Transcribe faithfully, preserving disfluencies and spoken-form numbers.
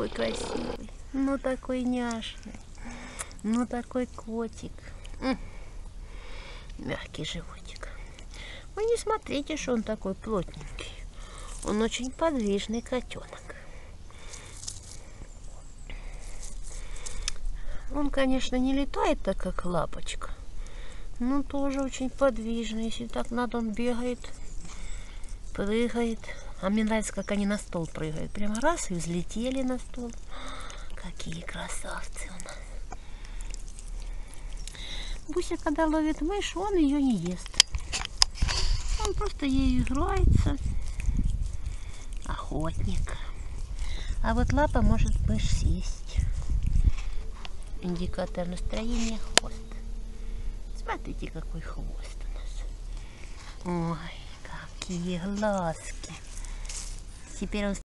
такой красивый, ну такой няшный, ну такой котик. М. Мягкий животик. Вы не смотрите, что он такой плотненький. Он очень подвижный котенок. Он, конечно, не летает так, как лапочка, но тоже очень подвижный. Если так надо, он бегает, прыгает. А мне нравится, как они на стол прыгают. Прямо раз и взлетели на стол. Какие красавцы у нас. Буся, когда ловит мышь, он ее не ест. Он просто ею играется. Охотник. А вот лапа может мышь съесть. Индикатор настроения — хвост. Смотрите, какой хвост у нас. Ой, какие глазки. Теперь он